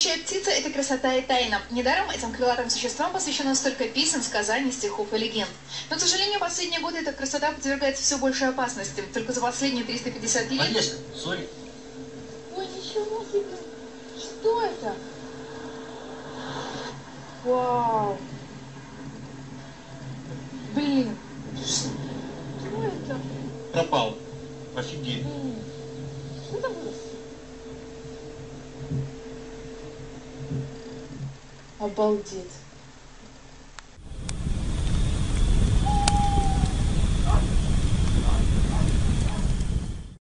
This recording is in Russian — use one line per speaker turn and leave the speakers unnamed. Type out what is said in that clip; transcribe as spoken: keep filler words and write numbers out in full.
Птица — это красота и тайна. Недаром этим крылатым существам посвящено столько песен, сказаний, стихов и легенд. Но, к сожалению, в последние годы эта красота подвергается все большей опасности. Только за последние триста пятьдесят лет...
Конечно, сори.
Ой, ничего себе! Что это? Вау! Блин! Что это?
Пропал. Офигеть.
Что там было? Обалдеть.